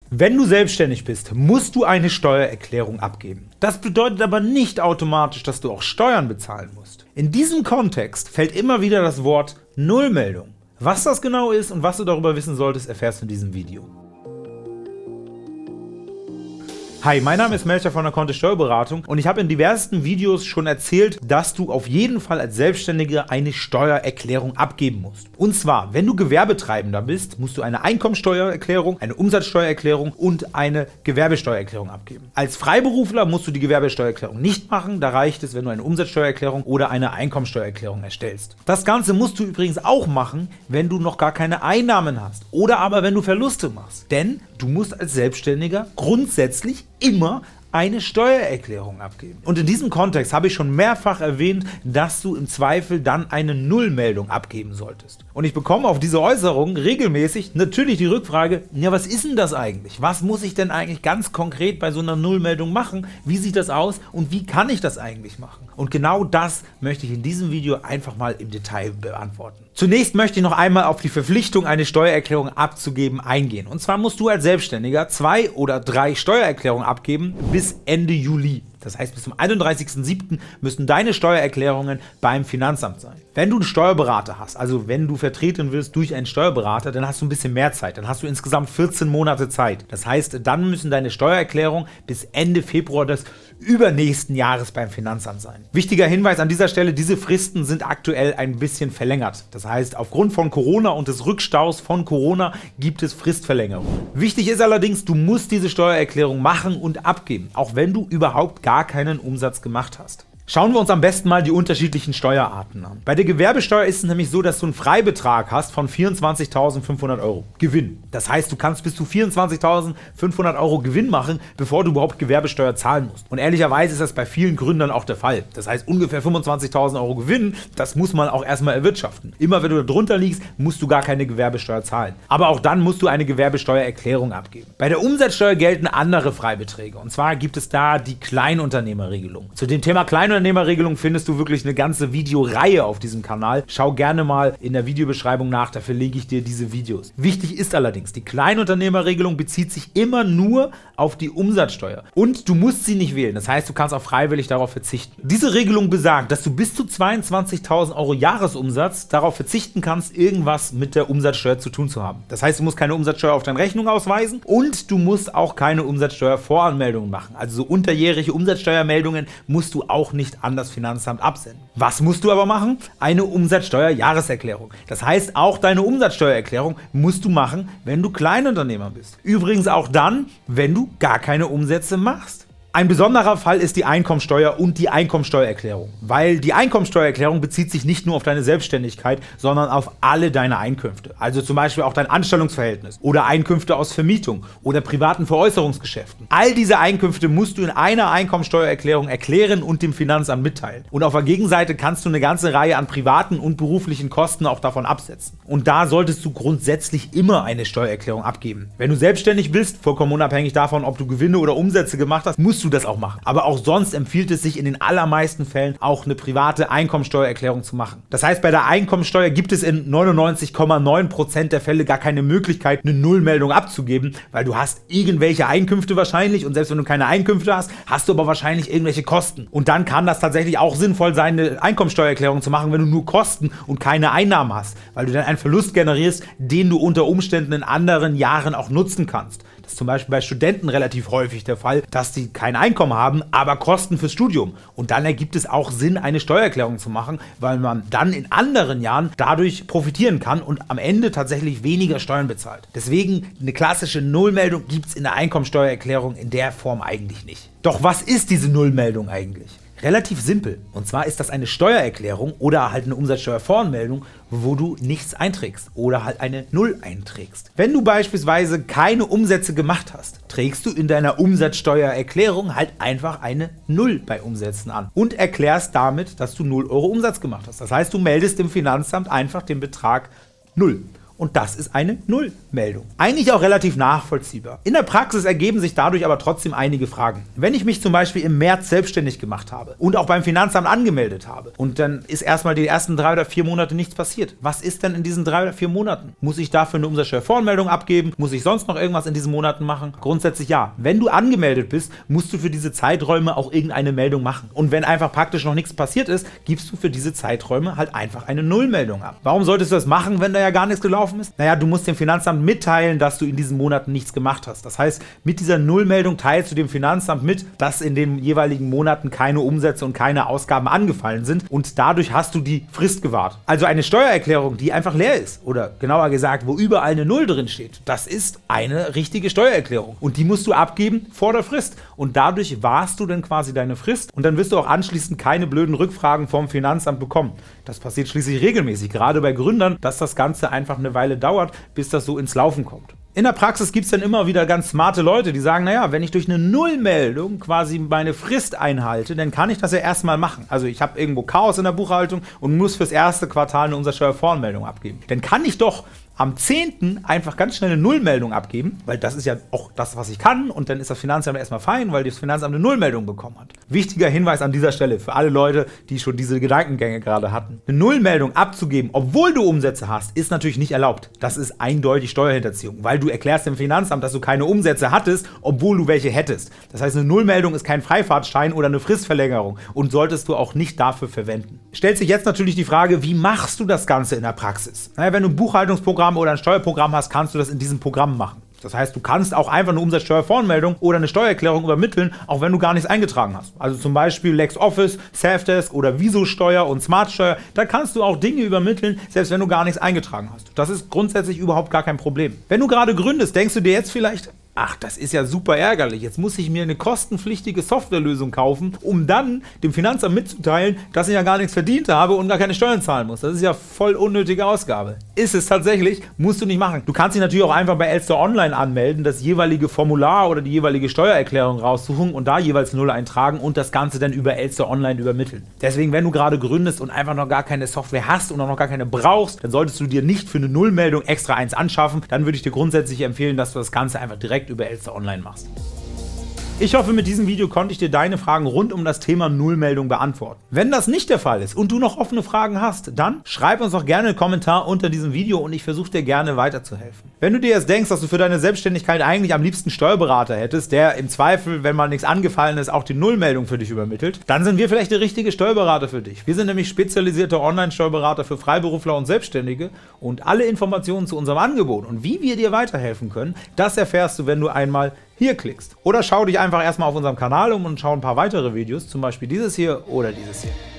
Wenn du selbstständig bist, musst du eine Steuererklärung abgeben. Das bedeutet aber nicht automatisch, dass du auch Steuern bezahlen musst. In diesem Kontext fällt immer wieder das Wort Nullmeldung. Was das genau ist und was du darüber wissen solltest, erfährst du in diesem Video. Hi, mein Name ist Melcher von der Kontist Steuerberatung und ich habe in diversen Videos schon erzählt, dass du auf jeden Fall als Selbstständiger eine Steuererklärung abgeben musst. Und zwar, wenn du Gewerbetreibender bist, musst du eine Einkommensteuererklärung, eine Umsatzsteuererklärung und eine Gewerbesteuererklärung abgeben. Als Freiberufler musst du die Gewerbesteuererklärung nicht machen, da reicht es, wenn du eine Umsatzsteuererklärung oder eine Einkommensteuererklärung erstellst. Das Ganze musst du übrigens auch machen, wenn du noch gar keine Einnahmen hast oder aber wenn du Verluste machst, denn du musst als Selbstständiger grundsätzlich immer eine Steuererklärung abgeben. Und in diesem Kontext habe ich schon mehrfach erwähnt, dass du im Zweifel dann eine Nullmeldung abgeben solltest. Und ich bekomme auf diese Äußerung regelmäßig natürlich die Rückfrage, ja, was ist denn das eigentlich? Was muss ich denn eigentlich ganz konkret bei so einer Nullmeldung machen? Wie sieht das aus und wie kann ich das eigentlich machen? Und genau das möchte ich in diesem Video einfach mal im Detail beantworten. Zunächst möchte ich noch einmal auf die Verpflichtung, eine Steuererklärung abzugeben, eingehen. Und zwar musst du als Selbstständiger 2 oder 3 Steuererklärungen abgeben bis Ende Juli. Das heißt, bis zum 31.07. müssen deine Steuererklärungen beim Finanzamt sein. Wenn du einen Steuerberater hast, also wenn du vertreten wirst durch einen Steuerberater, dann hast du ein bisschen mehr Zeit. Dann hast du insgesamt 14 Monate Zeit. Das heißt, dann müssen deine Steuererklärungen bis Ende Februar des übernächsten Jahres beim Finanzamt sein. Wichtiger Hinweis an dieser Stelle, diese Fristen sind aktuell ein bisschen verlängert. Das heißt, aufgrund von Corona und des Rückstaus von Corona gibt es Fristverlängerungen. Wichtig ist allerdings, du musst diese Steuererklärung machen und abgeben, auch wenn du überhaupt gar keinen Umsatz gemacht hast. Schauen wir uns am besten mal die unterschiedlichen Steuerarten an. Bei der Gewerbesteuer ist es nämlich so, dass du einen Freibetrag hast von 24.500 Euro Gewinn. Das heißt, du kannst bis zu 24.500 Euro Gewinn machen, bevor du überhaupt Gewerbesteuer zahlen musst. Und ehrlicherweise ist das bei vielen Gründern auch der Fall. Das heißt, ungefähr 25.000 Euro Gewinn, das muss man auch erstmal erwirtschaften. Immer wenn du darunter liegst, musst du gar keine Gewerbesteuer zahlen. Aber auch dann musst du eine Gewerbesteuererklärung abgeben. Bei der Umsatzsteuer gelten andere Freibeträge. Und zwar gibt es da die Kleinunternehmerregelung. Zu dem Thema Kleinunternehmerregelung findest du wirklich eine ganze Videoreihe auf diesem Kanal. Schau gerne mal in der Videobeschreibung nach, da verlinke ich dir diese Videos. Wichtig ist allerdings, die Kleinunternehmerregelung bezieht sich immer nur auf die Umsatzsteuer. Und du musst sie nicht wählen, das heißt, du kannst auch freiwillig darauf verzichten. Diese Regelung besagt, dass du bis zu 22.000 Euro Jahresumsatz darauf verzichten kannst, irgendwas mit der Umsatzsteuer zu tun zu haben. Das heißt, du musst keine Umsatzsteuer auf deine Rechnung ausweisen und du musst auch keine Umsatzsteuervoranmeldungen machen. Also so unterjährige Umsatzsteuermeldungen musst du auch nicht an das Finanzamt absenden. Was musst du aber machen? Eine Umsatzsteuerjahreserklärung. Das heißt, auch deine Umsatzsteuererklärung musst du machen, wenn du Kleinunternehmer bist. Übrigens auch dann, wenn du gar keine Umsätze machst. Ein besonderer Fall ist die Einkommensteuer und die Einkommensteuererklärung, weil die Einkommensteuererklärung bezieht sich nicht nur auf deine Selbstständigkeit, sondern auf alle deine Einkünfte. Also zum Beispiel auch dein Anstellungsverhältnis oder Einkünfte aus Vermietung oder privaten Veräußerungsgeschäften. All diese Einkünfte musst du in einer Einkommensteuererklärung erklären und dem Finanzamt mitteilen. Und auf der Gegenseite kannst du eine ganze Reihe an privaten und beruflichen Kosten auch davon absetzen. Und da solltest du grundsätzlich immer eine Steuererklärung abgeben. Wenn du selbstständig bist, vollkommen unabhängig davon, ob du Gewinne oder Umsätze gemacht hast, musst du das auch machen. Aber auch sonst empfiehlt es sich in den allermeisten Fällen auch eine private Einkommensteuererklärung zu machen. Das heißt, bei der Einkommensteuer gibt es in 99,9% der Fälle gar keine Möglichkeit, eine Nullmeldung abzugeben, weil du hast irgendwelche Einkünfte wahrscheinlich und selbst wenn du keine Einkünfte hast, hast du aber wahrscheinlich irgendwelche Kosten. Und dann kann das tatsächlich auch sinnvoll sein, eine Einkommensteuererklärung zu machen, wenn du nur Kosten und keine Einnahmen hast, weil du dann einen Verlust generierst, den du unter Umständen in anderen Jahren auch nutzen kannst. Das ist zum Beispiel bei Studenten relativ häufig der Fall, dass die kein Einkommen haben, aber Kosten fürs Studium. Und dann ergibt es auch Sinn, eine Steuererklärung zu machen, weil man dann in anderen Jahren dadurch profitieren kann und am Ende tatsächlich weniger Steuern bezahlt. Deswegen eine klassische Nullmeldung gibt es in der Einkommensteuererklärung in der Form eigentlich nicht. Doch was ist diese Nullmeldung eigentlich? Relativ simpel. Und zwar ist das eine Steuererklärung oder halt eine Umsatzsteuervoranmeldung, wo du nichts einträgst oder halt eine Null einträgst. Wenn du beispielsweise keine Umsätze gemacht hast, trägst du in deiner Umsatzsteuererklärung halt einfach eine Null bei Umsätzen an und erklärst damit, dass du 0 Euro Umsatz gemacht hast. Das heißt, du meldest dem Finanzamt einfach den Betrag 0. und das ist eine Nullmeldung. Eigentlich auch relativ nachvollziehbar. In der Praxis ergeben sich dadurch aber trotzdem einige Fragen. Wenn ich mich zum Beispiel im März selbstständig gemacht habe und auch beim Finanzamt angemeldet habe und dann ist erstmal die ersten 3 oder 4 Monate nichts passiert. Was ist denn in diesen 3 oder 4 Monaten? Muss ich dafür eine Umsatzsteuervoranmeldung abgeben? Muss ich sonst noch irgendwas in diesen Monaten machen? Grundsätzlich ja. Wenn du angemeldet bist, musst du für diese Zeiträume auch irgendeine Meldung machen. Und wenn einfach praktisch noch nichts passiert ist, gibst du für diese Zeiträume halt einfach eine Nullmeldung ab. Warum solltest du das machen, wenn da ja gar nichts gelaufen ist? Naja, du musst dem Finanzamt mitteilen, dass du in diesen Monaten nichts gemacht hast. Das heißt, mit dieser Nullmeldung teilst du dem Finanzamt mit, dass in den jeweiligen Monaten keine Umsätze und keine Ausgaben angefallen sind und dadurch hast du die Frist gewahrt. Also eine Steuererklärung, die einfach leer ist oder genauer gesagt, wo überall eine Null drin steht, das ist eine richtige Steuererklärung und die musst du abgeben vor der Frist und dadurch wahrst du dann quasi deine Frist und dann wirst du auch anschließend keine blöden Rückfragen vom Finanzamt bekommen. Das passiert schließlich regelmäßig, gerade bei Gründern, dass das Ganze einfach eine Weile dauert, bis das so ins Laufen kommt. In der Praxis gibt es dann immer wieder ganz smarte Leute, die sagen, naja, wenn ich durch eine Nullmeldung quasi meine Frist einhalte, dann kann ich das ja erstmal machen. Also ich habe irgendwo Chaos in der Buchhaltung und muss fürs erste Quartal eine Umsatzsteuervoranmeldung abgeben. Dann kann ich doch am 10. einfach ganz schnell eine Nullmeldung abgeben, weil das ist ja auch das, was ich kann und dann ist das Finanzamt erstmal fein, weil das Finanzamt eine Nullmeldung bekommen hat. Wichtiger Hinweis an dieser Stelle für alle Leute, die schon diese Gedankengänge gerade hatten. Eine Nullmeldung abzugeben, obwohl du Umsätze hast, ist natürlich nicht erlaubt. Das ist eindeutig Steuerhinterziehung, weil du erklärst dem Finanzamt, dass du keine Umsätze hattest, obwohl du welche hättest. Das heißt, eine Nullmeldung ist kein Freifahrtschein oder eine Fristverlängerung und solltest du auch nicht dafür verwenden. Stellt sich jetzt natürlich die Frage, wie machst du das Ganze in der Praxis? Naja, wenn du ein Buchhaltungsprogramm oder ein Steuerprogramm hast, kannst du das in diesem Programm machen. Das heißt, du kannst auch einfach eine Umsatzsteuervoranmeldung oder eine Steuererklärung übermitteln, auch wenn du gar nichts eingetragen hast. Also zum Beispiel LexOffice, Safdesk oder Visosteuer und Smartsteuer, da kannst du auch Dinge übermitteln, selbst wenn du gar nichts eingetragen hast. Das ist grundsätzlich überhaupt gar kein Problem. Wenn du gerade gründest, denkst du dir jetzt vielleicht, ach, das ist ja super ärgerlich, jetzt muss ich mir eine kostenpflichtige Softwarelösung kaufen, um dann dem Finanzamt mitzuteilen, dass ich ja gar nichts verdient habe und gar keine Steuern zahlen muss. Das ist ja voll unnötige Ausgabe. Ist es tatsächlich, musst du nicht machen. Du kannst dich natürlich auch einfach bei Elster Online anmelden, das jeweilige Formular oder die jeweilige Steuererklärung raussuchen und da jeweils 0 eintragen und das Ganze dann über Elster Online übermitteln. Deswegen, wenn du gerade gründest und einfach noch gar keine Software hast und auch noch gar keine brauchst, dann solltest du dir nicht für eine Nullmeldung extra eins anschaffen. Dann würde ich dir grundsätzlich empfehlen, dass du das Ganze einfach direkt über Elster Online machst. Ich hoffe, mit diesem Video konnte ich dir deine Fragen rund um das Thema Nullmeldung beantworten. Wenn das nicht der Fall ist und du noch offene Fragen hast, dann schreib uns doch gerne einen Kommentar unter diesem Video und ich versuche dir gerne weiterzuhelfen. Wenn du dir jetzt denkst, dass du für deine Selbstständigkeit eigentlich am liebsten einen Steuerberater hättest, der im Zweifel, wenn mal nichts angefallen ist, auch die Nullmeldung für dich übermittelt, dann sind wir vielleicht der richtige Steuerberater für dich. Wir sind nämlich spezialisierte Online-Steuerberater für Freiberufler und Selbstständige und alle Informationen zu unserem Angebot und wie wir dir weiterhelfen können, das erfährst du, wenn du einmal hier klickst. Oder schau dich einfach erstmal auf unserem Kanal um und schau ein paar weitere Videos, zum Beispiel dieses hier oder dieses hier.